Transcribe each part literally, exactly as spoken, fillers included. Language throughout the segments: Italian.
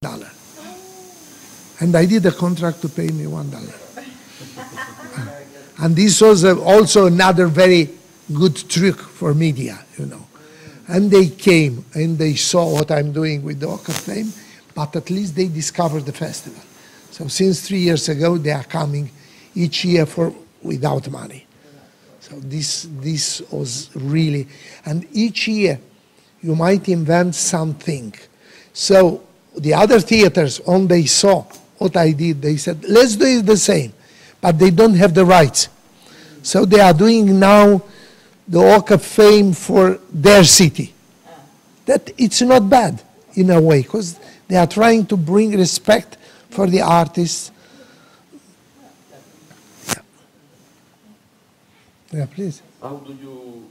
dollar. And I did a contract to pay me one dollar. And this was also another very good trick for media, you know. And they came and they saw what I'm doing with the Walk of Fame, but at least they discovered the festival. So since three years ago, they are coming each year for without money. So this this was really, and each year you might invent something. So the other theaters, when they saw what I did, they said, let's do it the same, but they don't have the rights. So they are doing now the Walk of Fame for their city. That it's not bad in a way, because they are trying to bring respect for the artists. Yeah, yeah, please. How do you...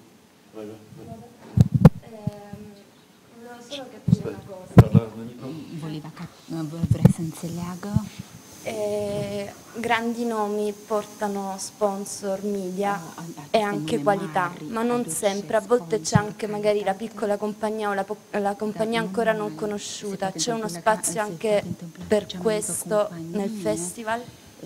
Voleva vorrei Sanzeliago. Eh, grandi nomi portano sponsor, media e anche qualità, ma non sempre, a volte c'è anche magari la piccola compagnia o la, la compagnia ancora non conosciuta, c'è uno spazio anche per questo nel festival?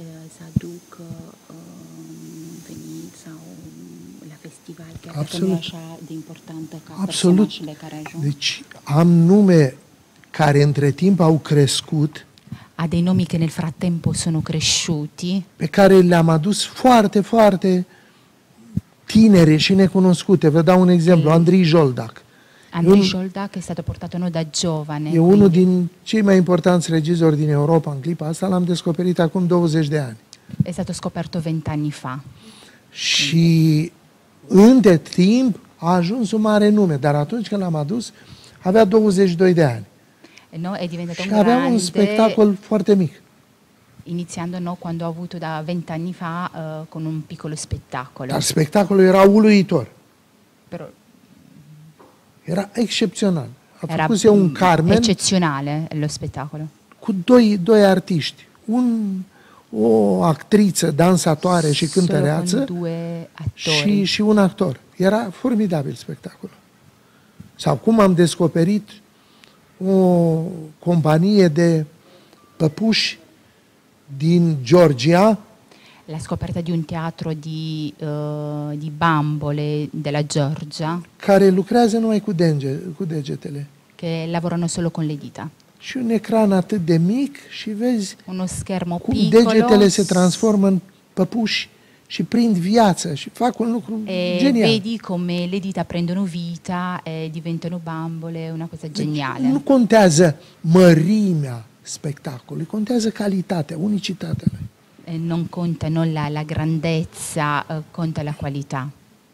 Absolut. Absolut. Deci am nume care între timp au crescut, ha dei nomi che nel frattempo sono cresciuti, pe care le-am adus foarte, foarte tinere și necunoscute. Vă dau un exemplu, Andrei Joldac. Andrei Joldac è stato portato noi da giovane. E unul din cei mai importanți regizori din Europa în clipa asta, l-am descoperit acum douăzeci de ani. È stato scoperto vent'anni fa. Și între timp a ajuns un mare nume, dar atunci când l-am adus avea douăzeci și doi de ani. No, è diventato și un avea grande, un spectacol foarte mic. Iniziando no, quando ho avuto da vent'anni fa uh, con un piccolo spettacolo. Dar spectacolul era uluitor. Però era excepțional. A era făcut un Carmen eccezionale lo spettacolo. Cu doi, doi artiști. Un, o actriță, dansatoare și cântăreață și, și un actor. Era formidabil spectacolul. Sau cum am descoperit o companie de păpuși din Georgia. La scoperta di un teatro di, uh, di bambole della Georgia. Care lucrează numai cu, denge, cu degetele. Che lavorano solo con le dita. Și un ecran atât de mic și vezi uno schermo cum piccolo, degetele se transformă în păpuși și prind viață și fac un lucru e genial. Vedi come le dita prendono vita e diventano bambole, una cosa geniale. Nu contează mărimea spectacolului, contează calitatea, unicitatea lui. E non conta non la, la grandezza, uh, conta la qualità.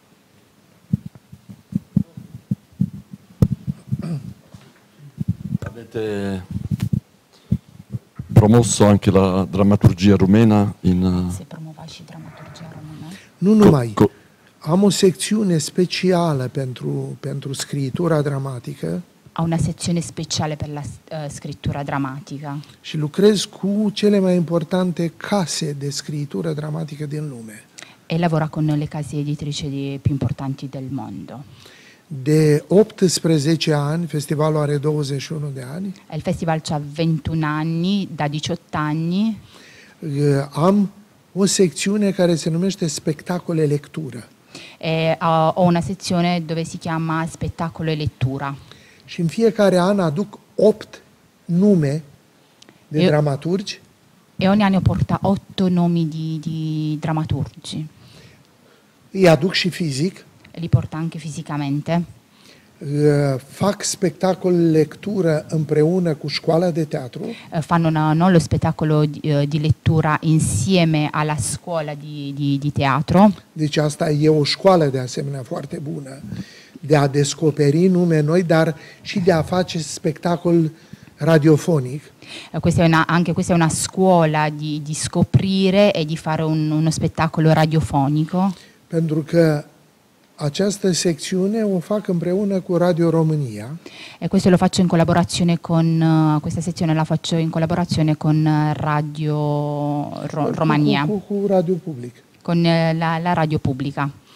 Avete promosso anche la drammaturgia rumena in... Se promova și dramaturgia română. Nu numai. Co- Am o secțiune specială pentru, pentru scritura dramatică. Ha una sezione speciale per la uh, scrittura drammatica. Și lucrez cu cele mai importante case de scritură dramatică din lume. E lavora con le case editrici di, più importanti del mondo. De optsprezece ani, festivalul are douăzeci și unu de ani. Il festival ha ventuno anni, da diciotto anni. Am o secțiune care se numește Spectacole Lectură. E ho una sezione dove si chiama Spettacolo e Lettura. Și în fiecare an aduc opt nume de Eu, dramaturgi. E ogni anno porta otto nomi di, di drammaturgi. Îi aduc și fizic. Li porta anche fisicamente. Fac spectacol lectură împreună cu școala de teatru. Fanno una, no, lo spettacolo di, di lettura insieme alla scuola di, di, di teatro. Deci asta e o școală de asemenea foarte bună de a descoperi nume noi, dar și de a face spectacol radiofonic. Questa è una, anche questa è una scuola di, di scoprire e di fare un, uno spettacolo radiofonico. Pentru că această secțiune o fac împreună cu Radio România. E questo lo faccio in collaborazione con, uh, questa sezione la faccio in collaborazione con Radio Ro- Romania. Cu, cu, cu Radio Public. Con uh, la, la radio pubblica.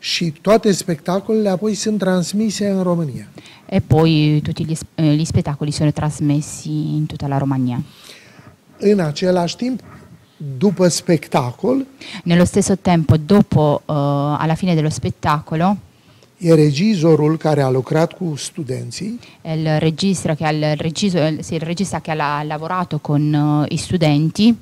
și toate spectacolele apoi sunt transmise în România. E poi tutti gli, s- eh, gli spettacoli sono trasmessi in tutta la Romania. În același timp, după spectacol, Nello stesso tempo, dopo, eh, alla fine dello spettacolo, e regizorul care a lucrat cu studenții, è il regista che ha, il regiso- sì, il regista che ha la- lavorato con eh, i studenti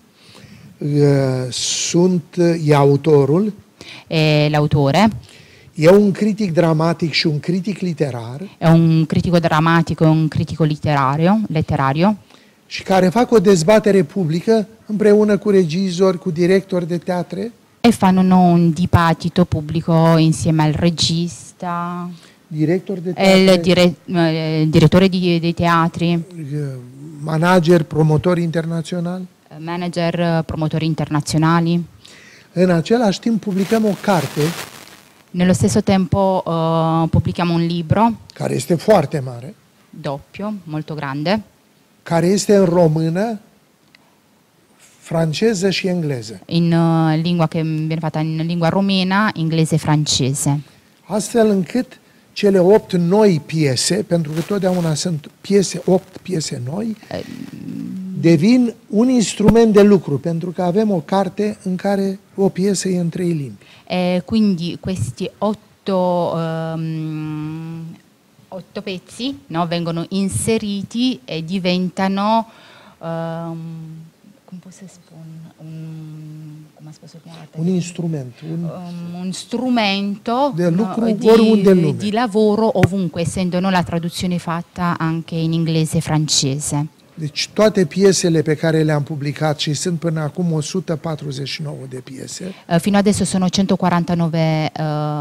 uh, sunt, e autorul, e l'autore, e un critic dramatic și un critic literar è un critico drammatico e un critico letterario, letterario și care fac o dezbatere publică împreună cu regizori, cu directori de teatre, e fanno un dibattito pubblico insieme al regista directori de e il teatre, dire- eh, il direttore di- dei teatri, uh, manageri, promotori internaționali. eh, manager, eh, promotori internazionali. În același timp publicăm o carte Nello stesso tempo eh, pubblichiamo un libro care este foarte mare, doppio, molto grande, care este în română, franceză și engleză. in eh, lingua che viene fatta in lingua romena, inglese e francese. Astfel încât cele opt noi piese, pentru că totdeauna sunt piese, opt piese noi, devin un instrument de lucru, pentru că avem o carte în care o piesă e în trei limbi. E quindi questi otto, ehm, otto pezzi, no, vengono inseriti e diventano, ehm, come posso spun- un, come posso chiamarlo? Un instrument, un, Um, un strumento De lucru no, oriunde în lume. di, di lavoro ovunque, essendo no, la traduzione fatta anche in inglese e francese. deci toate piesele pe care le-am publicat și sunt până acum o sută patruzeci și nouă de piese, Eh, fino adesso sono centoquarantanove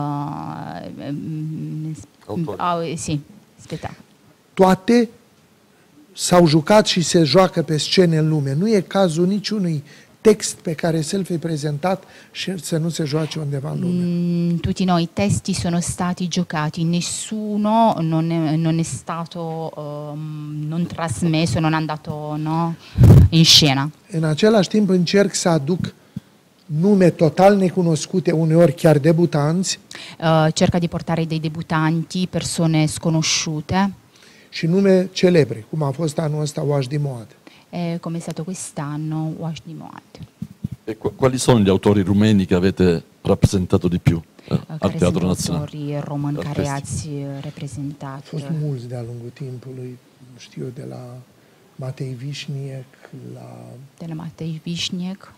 eh, mm, Autori. ah, eh, sì, aspetta. toate s-au jucat și se joacă pe scene în lume. Nu e cazul niciunui text pe care să-l fi prezentat și să nu se joace undeva în lume. Mm, tutti noi i testi sono stati giocati, nessuno non è, non è stato ehm, non trasmesso, non è andato no, in scena. În același timp încerc să aduc nume total necunoscute, uneori chiar debutanți, Eh, cerca di portare dei debuttanti, persone sconosciute, și nume celebre, cum a fost anul ăsta Oaș Dimoad. eh, come è stato quest'anno Wash di Moad. E qu- quali sono gli autori rumeni che avete rappresentato di più eh, Eh, al care Teatro sunt Nazionale? autori români Al care festival. ați eh, Au reprezentat? fost mulți de-a lungul timpului, știu eu, de la Matei Vișniec, la De la Matei Vișniec,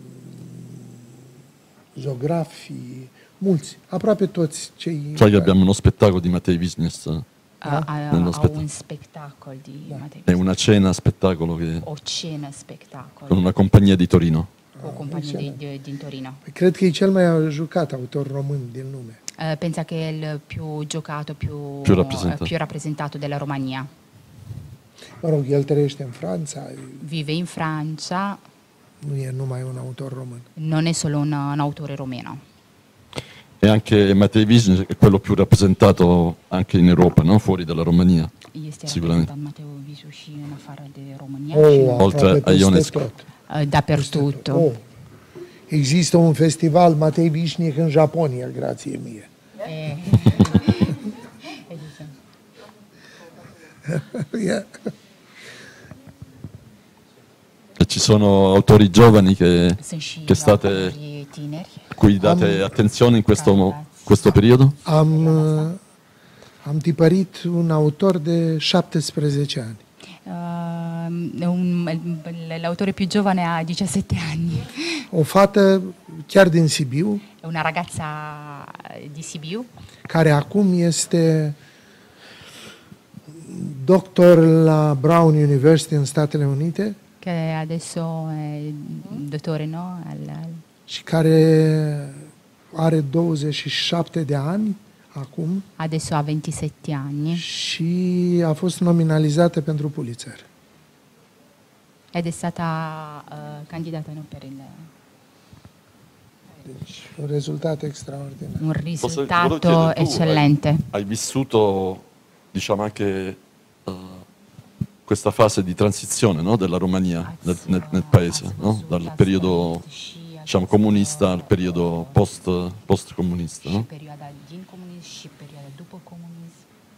zografii, mulți, aproape toți cei... Sai che abbiamo uno spettacolo di Mattei Business, eh, a, a- Nello a spettacolo. un spettacolo di Matei è una cena spettacolo che, o cena spettacolo con una compagnia di Torino. o compagnia di, di, din Torino. Cred că e cel mai jucat autor român din lume. Eh, pensa che è il più giocato, più, Più rappresentato. eh, più rappresentato della Romania. Mă rog, el trăiește în Franța, Vive in Francia, nu e numai un autor român. non è solo un, un autore romeno. E anche Mattei Business è quello più rappresentato anche in Europa, no? Fuori dalla Romania. Este Sicuramente. reprezentat Mateo Visu și în afară de România Oh, și în- Oltre aproape a peste Ionescu. tot. eh, Peste dappertutto. tot. Oh. Există un festival Matei Vișniec în Japonia, grație mie. Eh, Yeah. E ci sono autori giovani che, Sunt și che state, autori tineri. a cui date attenzione in questo, mo- questo periodo? Am, uh, am tipărit un autor de șaptesprezece ani. Uh, un- l'autore più giovane ha diciassette anni, O fată chiar din Sibiu, è una ragazza di Sibiu care acum este doctor la Brown University în Statele Unite che adesso è dottore no? al, al- și care are douăzeci și șapte de ani acum adesso ha ventisette anni și a fost nominalizată pentru Pulitzer. ed è stata uh, candidata no, per il, Deci, un rezultat extraordinar. un Posso- volevo risultato chiedere, tu eccellente. Hai, hai vissuto, diciamo, anche eh, questa fase di transizione, no? Della Romania nel, nel- nel paese, no? Dal periodo diciamo, comunista al periodo post, post-comunista, no? Perioada din comunism și perioada după comunism.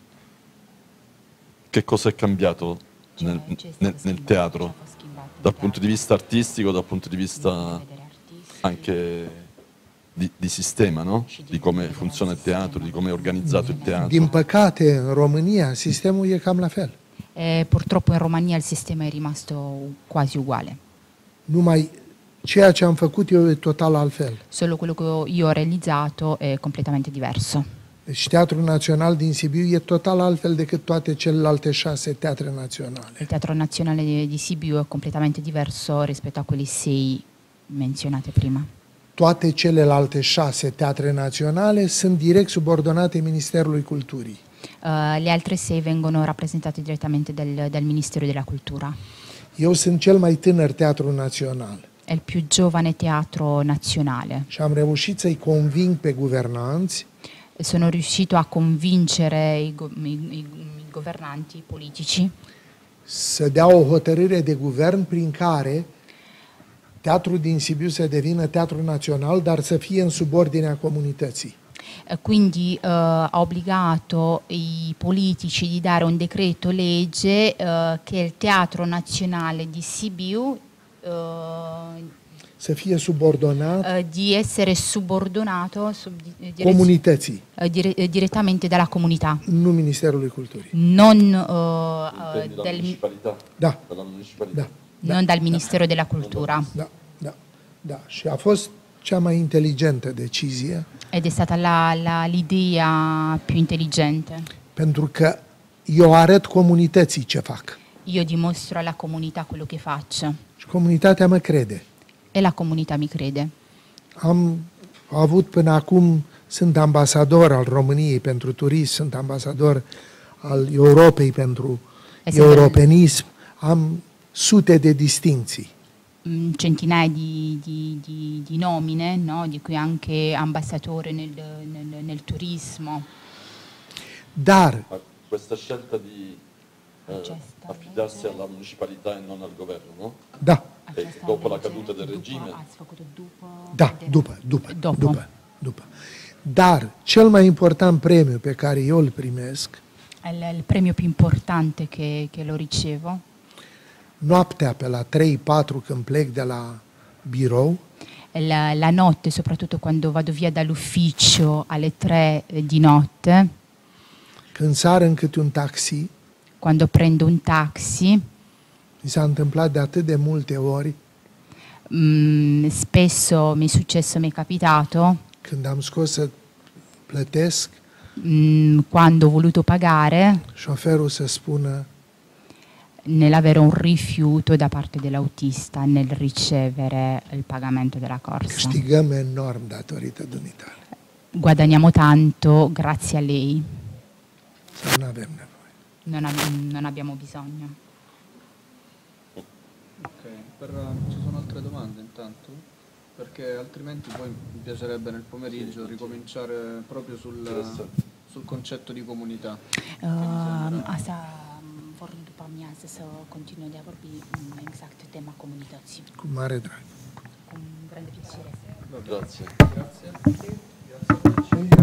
Che cosa è cambiato nel, nel, nel teatro? Dal punto di vista artistico, dal punto di vista anche di, di sistema, no? Di come funziona il teatro, di come è organizzato il teatro. Din păcate, în România, sistemul e cam la fel. E purtroppo in Romania il sistema è rimasto quasi uguale. Numai ceea ce am făcut eu e total altfel. Solo quello che io ho realizzato è completamente diverso. Deci Teatrul Național din Sibiu e total altfel decât toate celelalte șase teatre naționale. Il Teatro Nazionale di, di Sibiu è completamente diverso rispetto a quelli sei menzionate prima. Toate celelalte șase teatre naționale sunt direct subordonate Ministerului Culturii. Uh, le altre sei vengono rappresentate direttamente dal, dal Ministero della Cultura. Eu sunt cel mai tânăr teatru național È il più giovane teatro nazionale. și am reușit să-i conving pe guvernanți Sono riuscito a convincere i, go- i- i- i governanti politici să dea o hotărâre de guvern prin care teatrul din Sibiu să devină teatru național, dar să fie în subordinea comunității. Eh, quindi eh, ha obbligato i politici di dare un decreto legge eh, che il Teatro Nazionale di Sibiu eh, Să fie subordonat eh, di essere subordinato sub- di- direz- comunității, eh, dire- eh, direttamente dalla comunità, nu Ministerului Culturii. non, eh, eh, Intendi dalla del, municipalità? Da, Dalla municipalità. da, non dal Ministero della Cultura. da, da, da. Și a fost cea mai inteligentă decizie, Ed è stata la- la- l'idea più intelligente. pentru că eu arăt comunității ce fac. Io dimostro alla comunità quello che faccio Și comunitatea mă crede. e la comunità mi crede. Am avut până acum, sunt ambasador al României pentru turism, sunt ambasador al Europei pentru Este europenism, am sute de distinții. Mm, centinaia di, di- di- di nomine, no? Di cui anche ambasciatore nel, nel- nel turismo. Dar Ma questa scelta di eh, Acesta affidarsi alla municipalità e non al governo, no? da, E dopo la caduta del regime? Ați făcut-o după... da, după, după, După. după, după. Dar cel mai important premiu pe care eu îl primesc, È il, il premio più importante che, che lo ricevo. noaptea pe la trei patru când plec de la birou, È la, la notte, soprattutto quando vado via dall'ufficio alle tre di notte, când sar în câte un taxi, quando prendo un taxi, mi s-a întâmplat de atât de multe ori, mm, spesso mi è successo, mi è capitato, când am scos să plătesc, mm, quando ho voluto pagare, șoferul să spună: nell'avere un rifiuto da parte dell'autista nel ricevere il pagamento della corsa. câștigăm enorm datorită dumitale. Guadagniamo tanto grazie a lei, Sau nu avem nevoie. non, ab- non abbiamo bisogno. Ok, per, ci sono altre domande intanto? Perché altrimenti poi mi piacerebbe nel pomeriggio ricominciare proprio sul, sul concetto di comunità. Uh, asta vor după amiază să continue de a vorbi um, exact tema comunității. Cu mare drag. Cu grande piacere. Grazie. Grazie.